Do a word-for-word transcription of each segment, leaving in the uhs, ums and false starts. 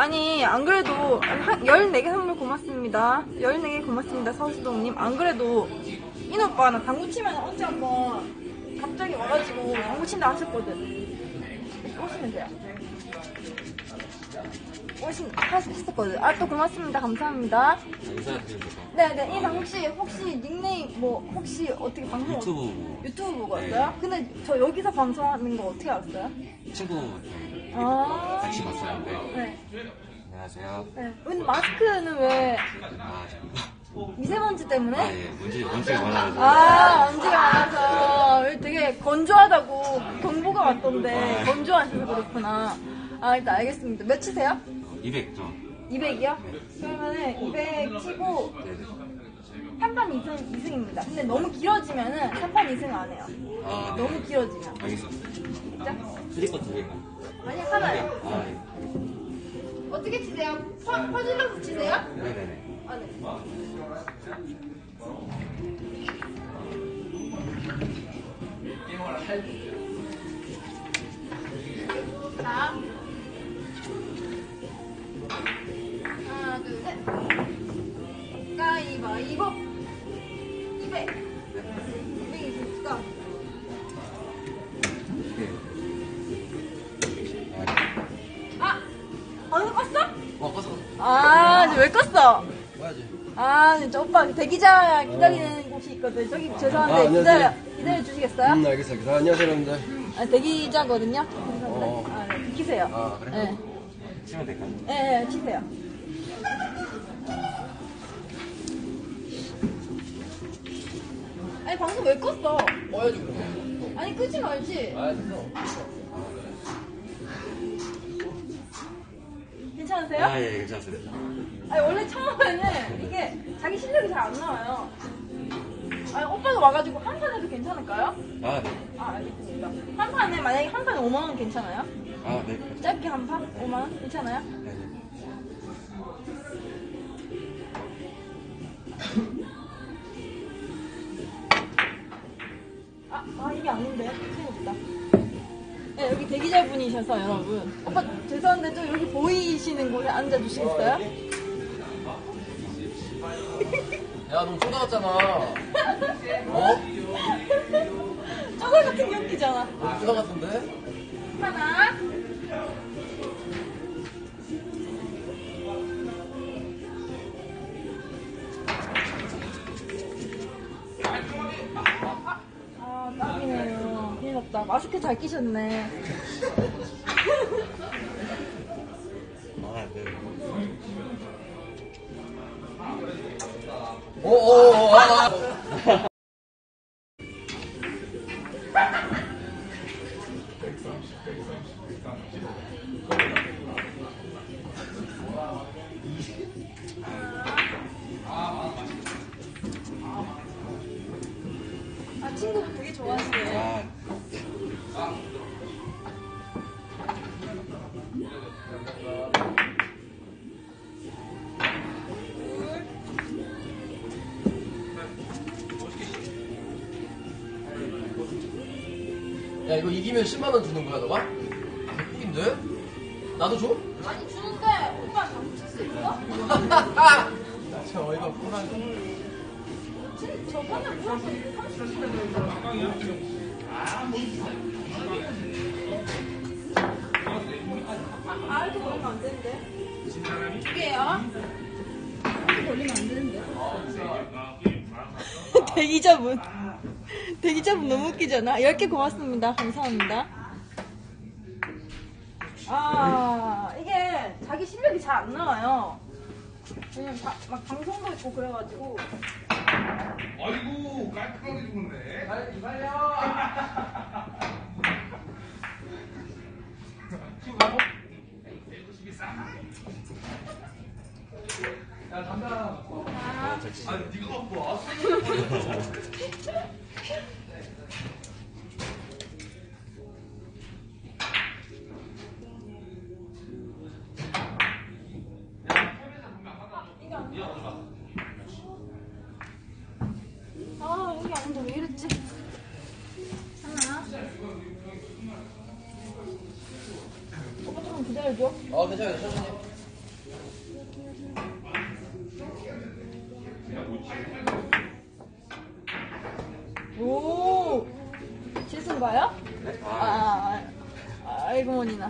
아니 안 그래도 한 열네 개 선물 고맙습니다. 열네 개 고맙습니다 서수동님. 안 그래도 인 오빠나 당구 치면 언제 한번 갑자기 와가지고 당구 친다 하셨거든. 오시면 돼요. 오신 하셨었거든. 아 또 고맙습니다. 감사합니다. 인사드립니다. 네네. 이상 혹시 혹시 닉네임 뭐 혹시 어떻게 방송 유튜브 유튜브 보고 왔어요? 근데 저 여기서 방송하는 거 어떻게 알았어요? 친구 아 같이 봤었는데. 네. 안녕하세요. 네. 근데 마스크는 왜 아, 미세먼지 때문에? 아 예, 문제 문제가 많아가지고. 아, 먼지가 많아서 되게 건조하다고 경보가 왔던데 건조하셔서 그렇구나. 아, 일단 알겠습니다. 몇 치세요? 이백 점. 이백이요? 그러면은 이백 치고 네네. 삼 판 이 승, 이 승입니다. 근데 너무 길어지면은 삼 판 이 승 안 해요. 아, 네. 너무 길어지면. 알겠습니다. 진짜? 스리커 두 개가. 아니, 하나요. 아 예. 어떻게 치세요? 퍼, 퍼질러서 치세요? 네네네. 아, 네. 자. 하나, 둘, 셋. 가위바위보. 이백. 이백이 있으니까. 아! 어디서 껐어? 어, 껐어. 아, 이제 왜 껐어? 뭐야지? 아, 진짜 오빠 대기자 기다리는 곳이 있거든. 저기 죄송한데 아, 안녕하세요. 기다려, 기다려 주시겠어요? 음, 알겠습니다. 아, 안녕하세요, 여러분들. 아, 대기자거든요. 감사합니다. 어. 아, 네, 비키세요. 아, 그래? 네. 치면 될까요? 네, 네, 치세요. 아니, 방송 왜 껐어? 꺼야지, 그러면. 아니, 끄지 말지. 아, 됐어. 괜찮으세요? 아 예, 괜찮습니다. 아니, 원래 처음에는 이게 자기 실력이 잘 안 나와요. 아니, 오빠가 와가지고 한 판에도 괜찮을까요? 아 네. 아, 알겠습니다. 한 판에, 만약에 한 판에 오만 원 괜찮아요? 아 네. 짧게 한 판? 오만 원? 괜찮아요? 네네. 아, 아 이게 아닌데. 생각보다. 네, 여기 대기자분이셔서 여러분. 오빠 죄송한데 좀 여기 보이시는 곳에 앉아주시겠어요? 야, 너 쏟아왔잖아. 어? 쪼갈 같은 게 웃기잖아. 너 쏟아 같은데? 하나. 아, 딱이네요. 큰일 났다. 마스크 잘 끼셨네. 아 네. 오, 오, 오, 아, 아. 아, 친구분 되게 좋아하시네요. 아. 야, 이거 이기면 십만 원 주는 거야, 너가? 개꿀인데? 나도 줘? 아니, 주는데 오빠 잘못칠 수 있어? 저 어이가 없구나. 진- 저번에 플러스 삼십 킬로그램. 아, 알도 걸리면 안 되는데. 두 개요? 알도 걸리면 안 되는데. 대기자분. 대기자분 너무 웃기잖아. 열 개 고맙습니다. 감사합니다. 아, 이게 자기 실력이 잘 안 나와요. 왜냐면 다- 막 방송도 있고 그래가지고. 아이고 깔끔하게 죽었네. 빨리, 빨리요! 야, 담배 하나 갖고 와. 아, 잘 치세요. 아니 네가 갖고 와. 아, 여기 아닌데 왜 이랬지? 하나. 오빠 조금 기다려줘. 어, 괜찮아요, 천천히. 무슨 거요? 네? 아, 아, 아, 아, 아이고 머니나.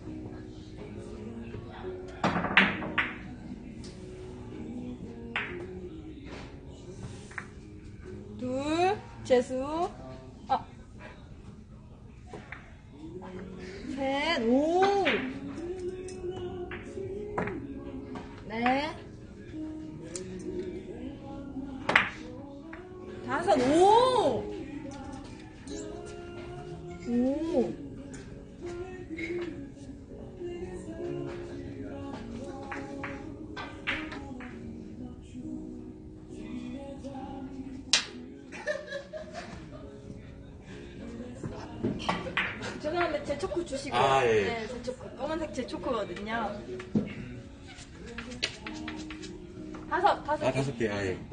둘, 재수. 아. 셋, 오. 넷. 다섯, 오. 오. 죄송한데 제 초코 주시고. 아, 예, 예. 네, 제 초코. 검은색 제 초코거든요. 다섯, 다섯. 아 다섯 개. 아 예.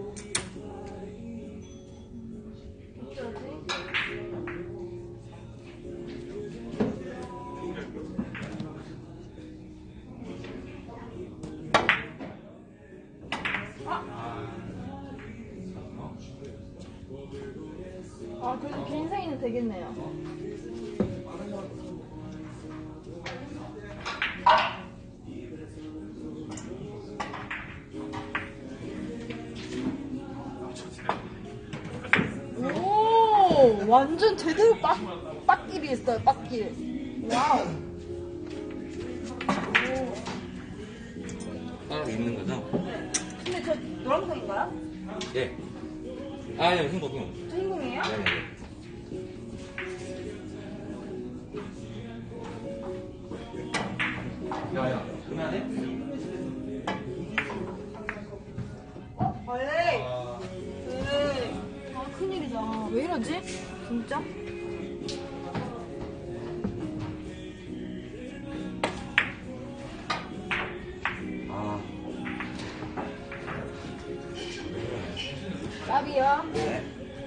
아, 그래도 개인 사이는 되겠네요. 오, 완전 제대로 빡, 빡길이 있어요, 빡길. 와우. 오. 따로 있는 거죠? 근데 저 노란색인가요? 예. 아 예, 흥보 흥보. 저 흰공이에요? 네, 네. 야야, 그만해? 어? 에이. 에이. 아, 큰일이다. 왜 이러지? 진짜? 아, 나비요. 네.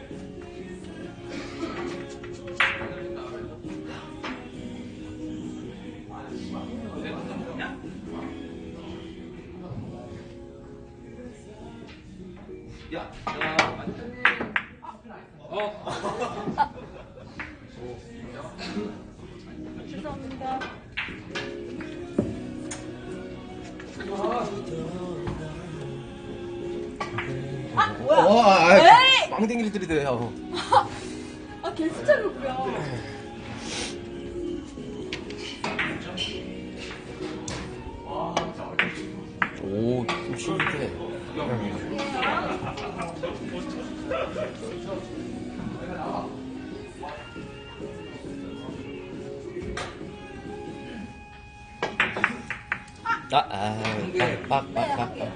야, 야, 완전히. 어. 죄송합니다. 아, 뭐야? 어, 아, 아, 에이! 빵댕이를 들이대요. 아, 개수차렸고요. 오, 심심해. 아, 아, 빡, 빡, 빡, 빡, 빡.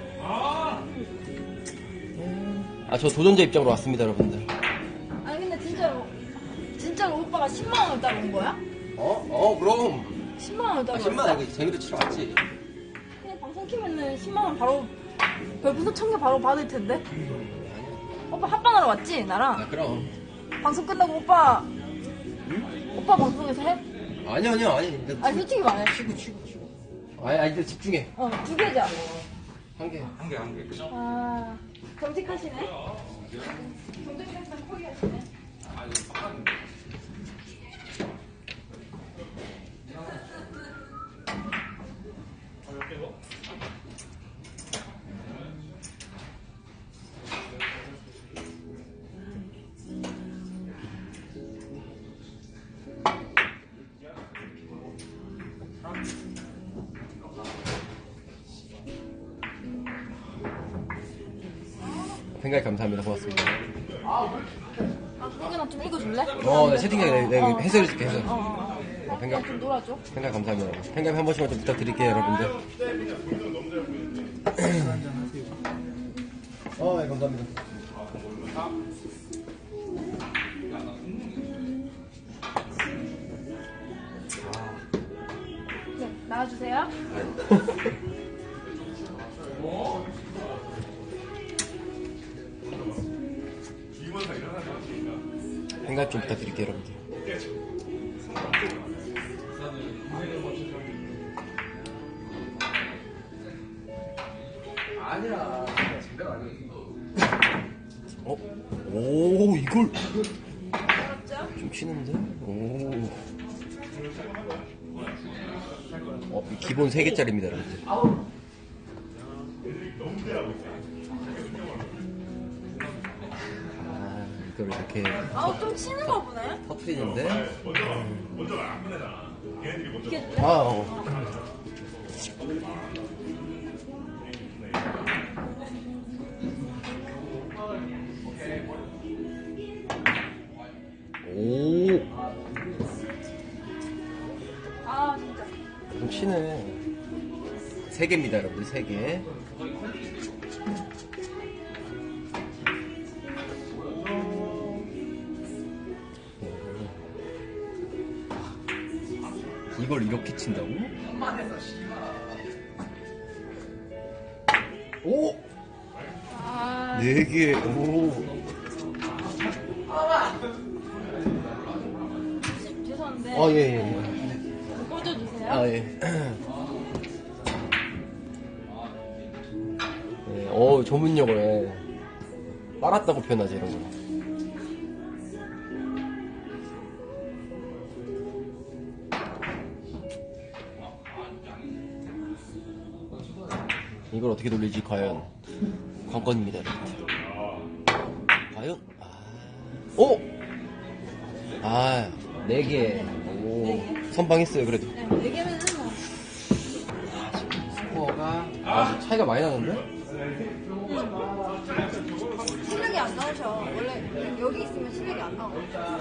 아, 저 도전자 입장으로 왔습니다, 여러분들. 아니, 근데 진짜로, 진짜로 오빠가 십만 원을 따로 온 거야? 어? 어, 그럼. 십만 원을 아, 따로 십만 왔어? 원, 이거 쟁이도 치러 왔지. 그냥 방송 키면은 십만 원 바로, 별풍선 천 개 바로 받을 텐데? 오빠 합방하러 왔지, 나랑? 아, 그럼. 방송 끝나고 오빠, 오빠 방송에서 해? 아니, 아니, 아니. 근데 아니, 솔직히 말해. 지금, 지금, 지금. 아니, 아니, 근데 집중해. 어, 두 개자. 한 개. 한 개, 한 개. 아, 정직하시네? 정직했던 코리 하시네? 생각이 감사합니다. 고맙습니다. 아, 그거나 좀 읽어줄래? 어, 네, 채팅창에 내, 내 어. 해설해줄게, 해설. 어, 어, 어. 생각- 어, 좀 놀아줘. 생각 감사합니다. 생각 한 번씩만 좀 부탁드릴게요, 여러분들. 어, 네, 감사합니다. 네, 나와주세요. 생각 좀 부탁드릴게요, 여러분들. 아니야. 생각 아니야. 어? 오, 이걸. 알았죠? 좀 치는데? 오. 어, 기본 세 개짜리입니다, 여러분들. 아, 이걸 이렇게 아우, 좀 치는 거 보네? 터트리는데? 이게 아, 어. 오, 아, 진짜. 좀 치네. 세 개입니다, 여러분들, 세 개. 이걸 이렇게 친다고? 오! 아, 네 개, 오. 지- 죄송한데. 아, 예, 예. 꽂아주세요. 아, 예. 네, 어, 전문용어에 빨았다고 표현하지, 이런 거. 이걸 어떻게 돌리지, 과연? 관건입니다, 여러분들. 과연? 아. 오! 아, 네 개. 오. 선방했어요, 그래도. 네, 네 개면은 뭐. 스코어가 아, 차이가 많이 나는데? 실력이 안 나오셔. 원래 여기 있으면 실력이 안 나와.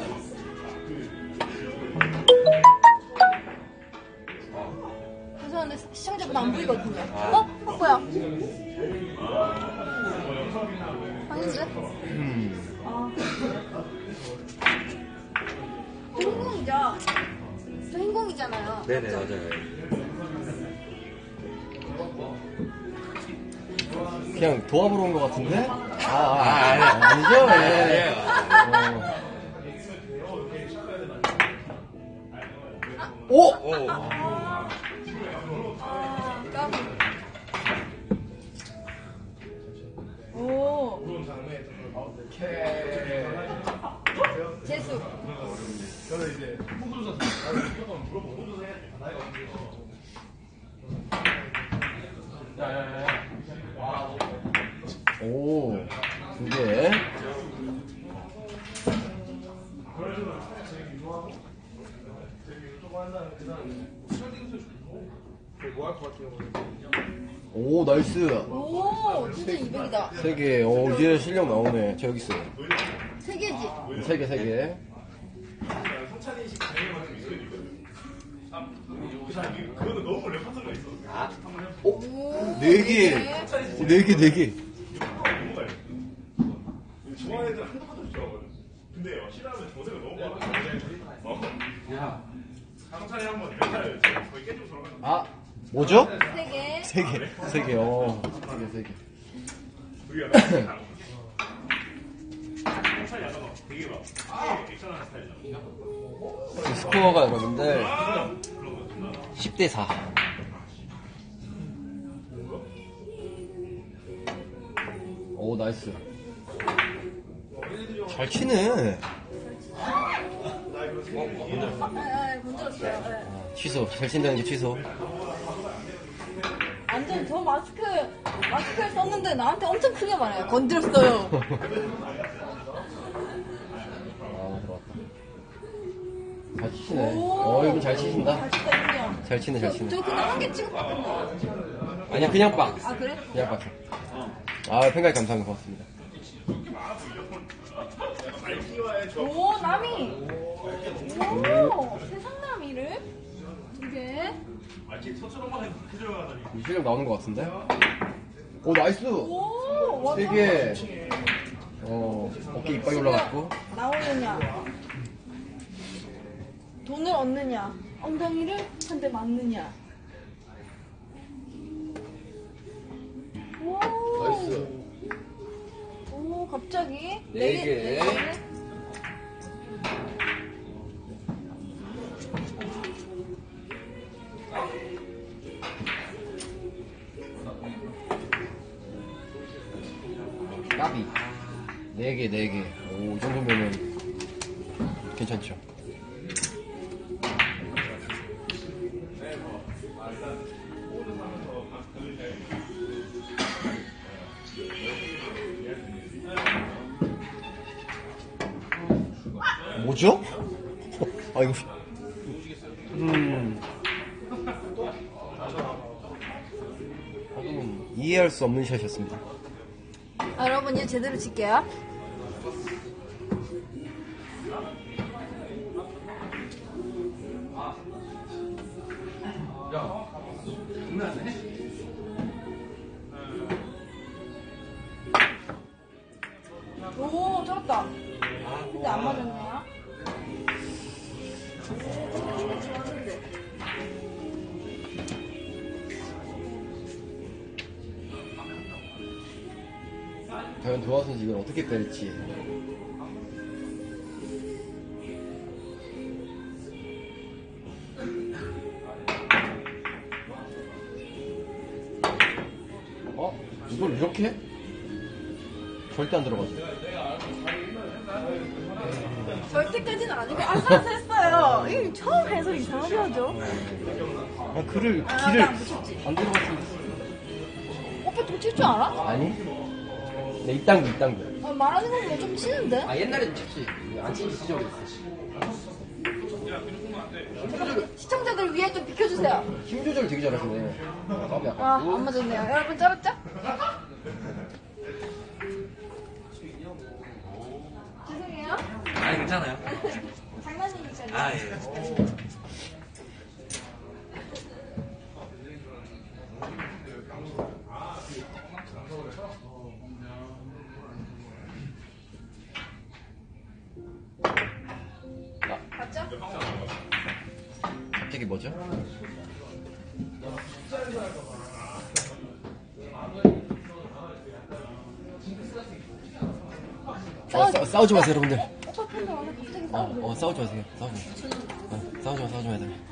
죄송한데 시청자분 안 보이거든요. 어? 바꿔요. 아닌데? 음. 아. 저 행공이죠? 저 행공이잖아요. 네네, 맞아요. 그냥 도와보러 온 것 같은데? 아, 아, 아, 아니죠? 예. 어. 오! 오. 아, 까비. 오. 재수. 저는 이제 홍두사 무조건 물어보고 홍두사 해야 돼. 야야야. 오, 두 개. 뭐할 것 같아요? 오, 나이스. 오, 진짜 이백이다. 세 개. 오, 이제 실력 나오네. 저 여기 있어요. 세 개지? 세 개, 세 개. 성찬이식 장애만 있거든. 그거는 너무 레퍼토리가 있어. 오, 오, 네 개. 오, 네 개, 네 개. 좋아하는 애들 한두 번도 좋아하거든. 근데 싫어하면 조세가 너무 많아. 어. 야. 성찬이 한번 멘탈 거의 깨지고 돌아가는 거. 아, 뭐죠? 세 개. 세 개. 세 개, 어. 세 개, 세 개. 우리가 나 성찬이 하다가 되게 막 액션하는 스타일이잖아. 그 스코어가 여러분들 십 대 사. 오, 나이스. 잘 치네. 아, 아, 건드렸어요. 네. 아, 취소. 잘 친다는 게 취소. 완전 저 마스크, 마스크를 썼는데 나한테 엄청 크게 말해요. 건드렸어요. 아, 들어왔다. 잘 치시네. 오. 어, 이분 잘 치신다. 잘 치다, 인정. 잘 치네, 잘 저, 치네. 저 그냥 한 개 찍었거든요. 아니야, 그냥 박스. 아, 그래? 그냥 박스. 아, 팬가입 감사합니다. 고맙습니다. 오, 남이. 오, 세상 남이를? 두 개. 마치 서초롱만 해줘가다니. 이 실력 나오는 것 같은데? 오, 나이스! 오, 와, 세 개. 어, 어깨 이빨이 올라갔고. 나오느냐? 돈을 얻느냐? 엉덩이를 한 대 맞느냐? 오, 나이스. 오, 갑자기 네 개. 네 개. 까비. 네 개, 네 개. 오, 이 정도면은 괜찮죠. 뭐죠? 아 이거 음 조금 이해할 수 없는 샷이었습니다. 아, 여러분 이제 제대로 칠게요. 오, 쩔었다. 근데 안 맞았네요. 과연 도화 선수 이걸 어떻게 때릴지. 어? 이걸 이렇게 해? 절대 안 들어가죠. 절대까지는 아니고 아슬아슬했어요. 이게 처음 해서 이상하게 하죠. 아, 글을 아, 길을 나안 붙였지. 안 들어갔으면. 오빠 도 칠 줄 알아? 아니? 네, 이땅도 이땅도. 아, 말하는 거 보면 좀 치는데? 아 옛날에는 쳤지. 안 치기 시절이었어. 시청자들 위해 좀 비켜주세요. 힘 조절 되게 잘하시네. 까비 아, 아깝고. 안 맞았네요. 여러분 쩔었죠? 죄송해요. 아니, 괜찮아요. 장난이니까요. 아, 예. 봤죠? 갑자기 뭐죠? 어, 싸, 싸우지 마세요, 여러분들. 오빠 팬들 와서 갑자기 어, 싸우고 어, 싸우지 마세요. 싸우지 마. 어, 싸우지 마, 싸우지 마, 얘들.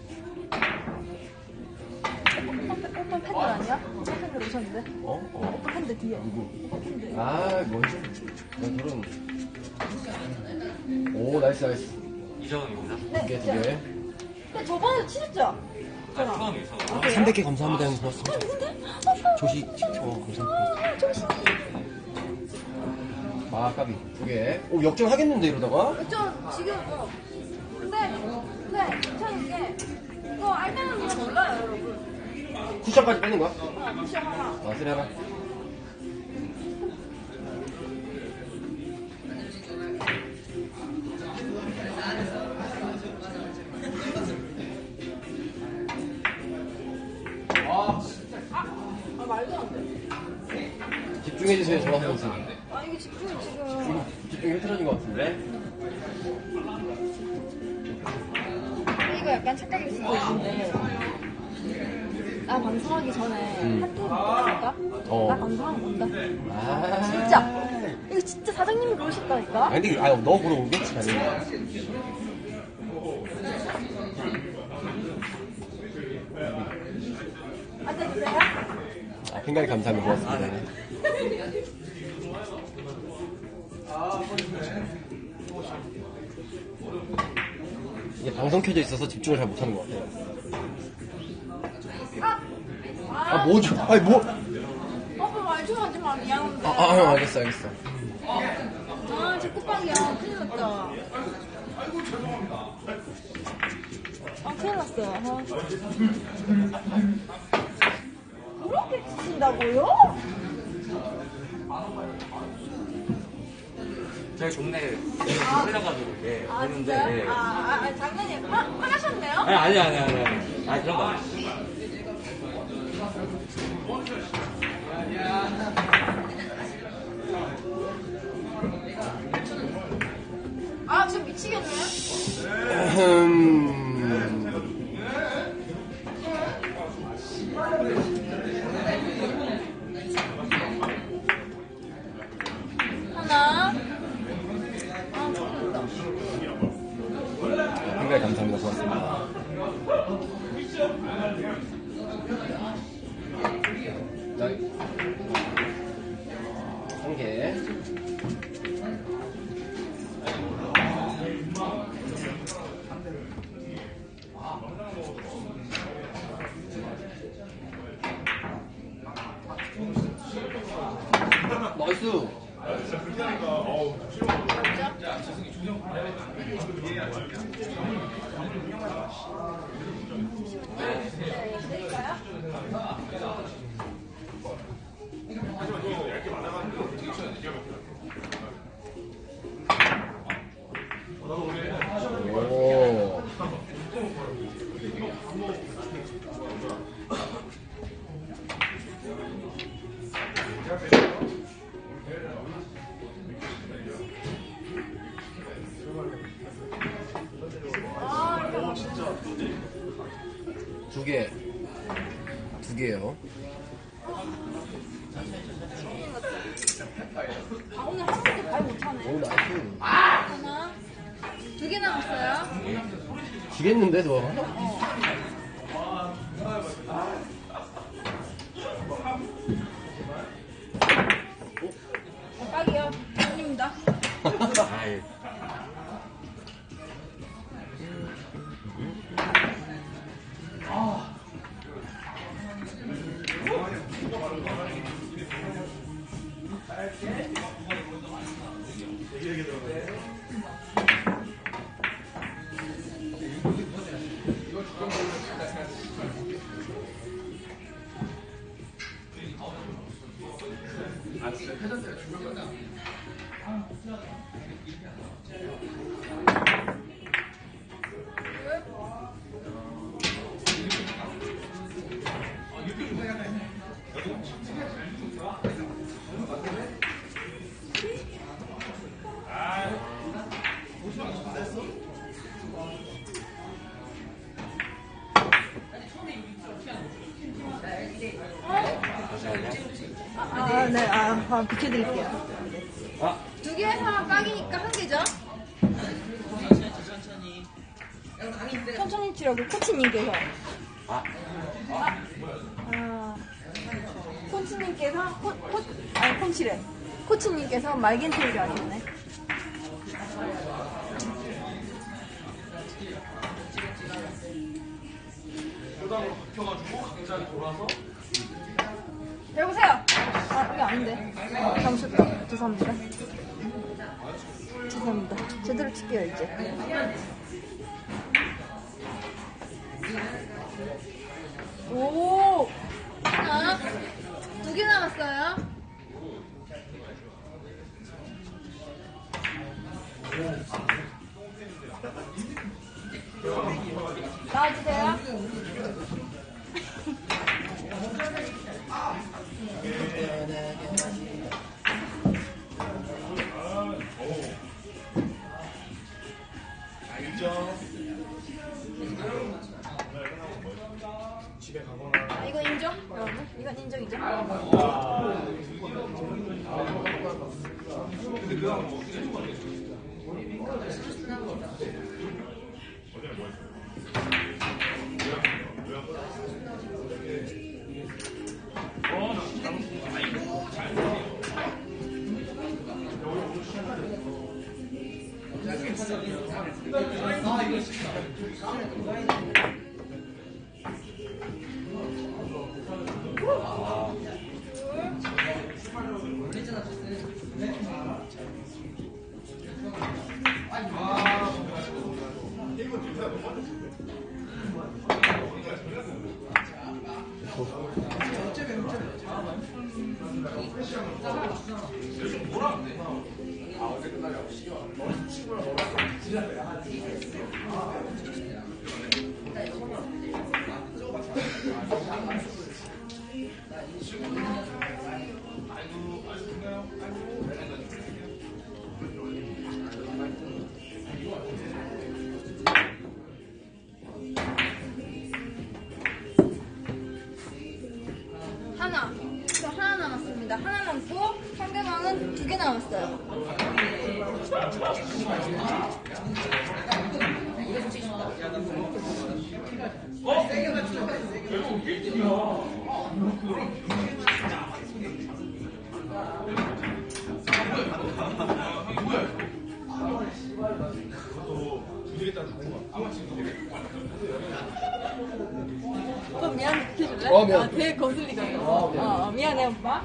오빠, 오빠 팬들 아니야? 오빠 팬들 오셨는데? 어? 어? 오빠 팬들 뒤에. 누구? 오빠 팬들. 아, 뭐지? 난 저런. 오, 나이스, 나이스. 이정입니다. 네, 두 개, 두 진짜. 개. 근데 저번에 치셨죠? 아, 저랑. 처음이서. 아, 그래요? 삼백 개 감사합니다, 형. 고맙습니다. 아, 근데? 오빠. 조시, 어, 감사합니다. 아, 조심. 아, 까비. 두 개. 오, 역전하겠는데, 이러다가? 저 지금 어. 근데 근데 괜찮은 게 이거 알면은 더 몰라요, 여러분. 쿠션까지 빼는 거야? 어, 미션 하나. 아, 쓰레 하나. 아, 말도 안 돼. 집중해주세요, 조화 선수. 아, 이게 집중이 지금. 지금 집중이 흐트러진 것 같은데? 이거 약간 착각일 수도 있는데. 나 방송하기 전에 음. 한테 못했을까? 어. 나 방송하는 건다. 아. 진짜. 이거 진짜 사장님이 그러셨다니까? 아, 근데, 아, 너 보러 오겠지, 당연히. 앉아주세요. 아, 굉장히 감사합니다. 고맙습니다. 이게 방송 켜져 있어서 집중을 잘 못하는 것 같아요. 아, 뭐죠? 아니, 뭐. 오빠 말 좀 하지 마, 미안한데. 아, 아, 형, 알겠어, 알겠어. 아, 제 쿠팡이야. 큰일 났다. 아, 큰일 났어요. 아. 그렇게 치신다고요? 저희 동네 흘려가지고, 예. 아, 있는데, 진짜요? 예. 아, 아, 아, 장난이에요. 화, 화나셨네요? 아니, 아니, 아니, 아니, 아니. 아니, 그런 거 아니에요. 아, 진짜 미치겠네. 음. 하나. 아, 큰일 났다. 굉장히 감사합니다. 고맙습니다. 한 개. 오. 두 개. 두 개요. 아, 오늘 한 번도 발 못하네. 오, 나이스. 하나, 두 개 남았어요. 지겠는데, 너? 딱이요. 아닙니다. 아이. 아, 네, 아, 아 비켜드릴게요. 아, 두 개에서 깍이니까 한 개죠? 천천히 치라고 코치님께서. 아, 아, 코치님께서, 코, 코, 아니, 콘치래. 코치님께서 말겐테이를 하셨네. 배우세요! 아, 이게 아닌데. 잘못했다. 죄송합니다. 죄송합니다. 제대로 칠게요, 이제. 오! 하나, 두 개 남았어요. 나와주세요. 아, 이거 인정? 여러분? 이건 인정이죠? 하나. 저 하나 남았습니다. 하나 남고 상대방은 두 개 남았어요. 오빠 미안해 비켜줄래? 어, 미안. 아, 되게 거슬리거든. 어, 어, 미안해 오빠.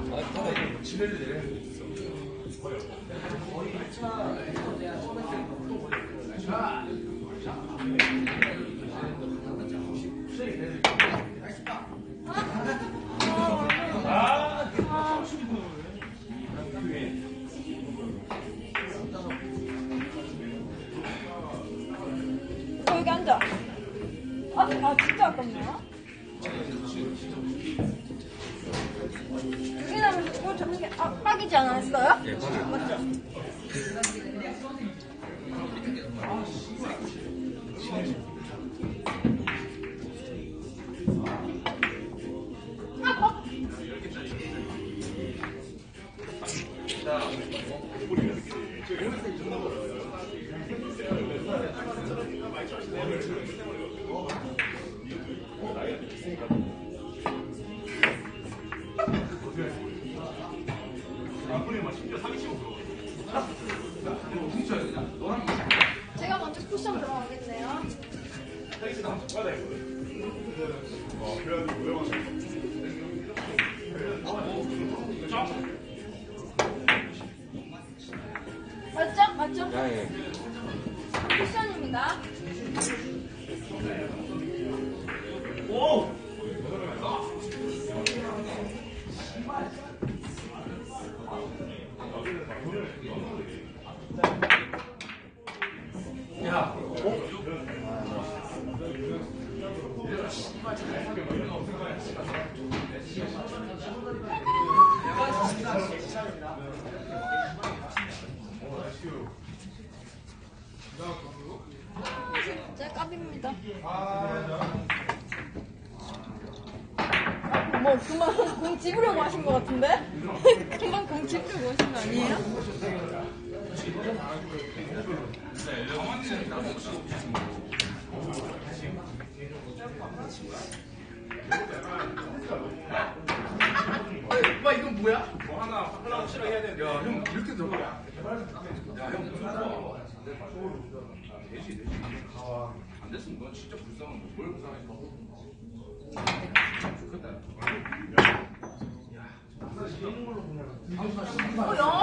너 여기 앉아. 아, 아 진짜 아깝네요. 여기 나면 이거 잡는 게 아, 빡이지 않았어요? 예, 빡이요. 맞죠? 제가 먼저 쿠션 들어가겠네요. 어, 그래가지고 외워서. 맞죠? 맞죠? 아, 예. 쿠션입니다. 진짜 깝입니다. 뭐 그만 공 집으려고 하신 것 같은데? 금방 공 집으려고 하신 거 아니에요? 오빠 이건 뭐야? 뭐 하나 하려고 실행해야 되는데. 야, 형 이렇게 들어가. 야, 형 무서워. 안 됐으면 넌 진짜 불쌍한 거. 뭘 불쌍해? 어, 야!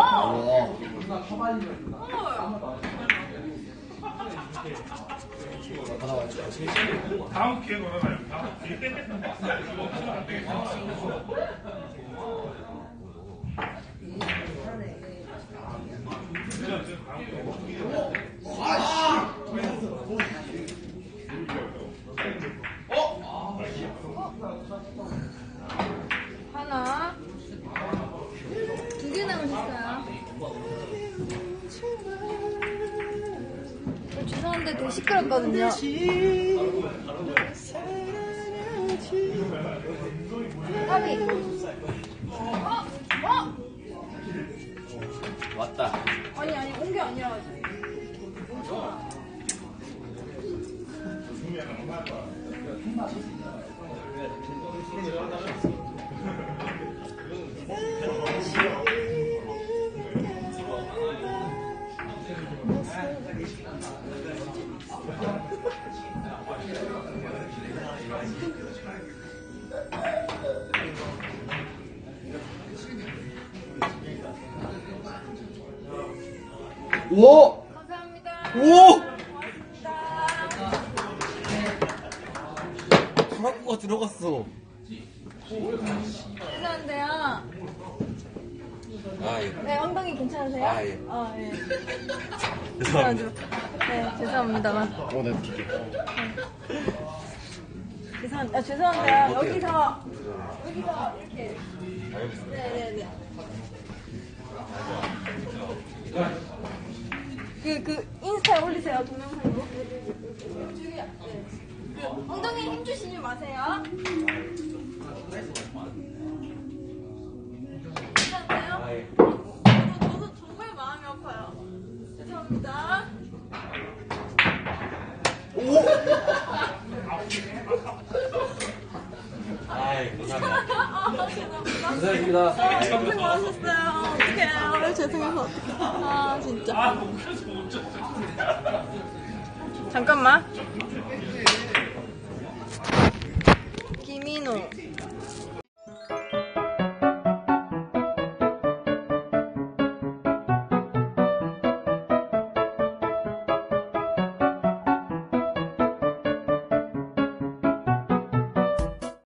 어. 다음 기회 걸어놔요. 다음 기회. 이거 하면 안 되겠다. 하나, 두 개 남으셨어요. 저 죄송한데 되게 시끄럽거든요. 까비. 어? 어? 왔다. 아니 아니 온 게 아니라. 오! 감사합니다. 오! 고맙습니다. 타락구가 들어갔어. 죄송한데요. 아, 예. 네, 엉덩이 괜찮으세요? 아, 예. 아, 예. 죄송합니다. 네, 죄송합니다만. 어, 네, 줄게. 죄송, 아, 죄송한데요. 아, 못해요. 여기서, 여기서 이렇게. 알겠습니다. 네네네. 그, 그, 인스타에 올리세요, 동영상으로. 저기, 네. 그, 엉덩이에 힘 주시지 마세요. 괜찮으세요? 아, 예. 저도, 저도 정말 마음이 아파요. 죄송합니다. 아, 예. 감사합니다. 아, 죄송합니다. 감사합니다. 아, 고생 많으셨어요. 어떡해요. 죄송해서 어떡해. 아, 진짜. 잠깐만. 김인호.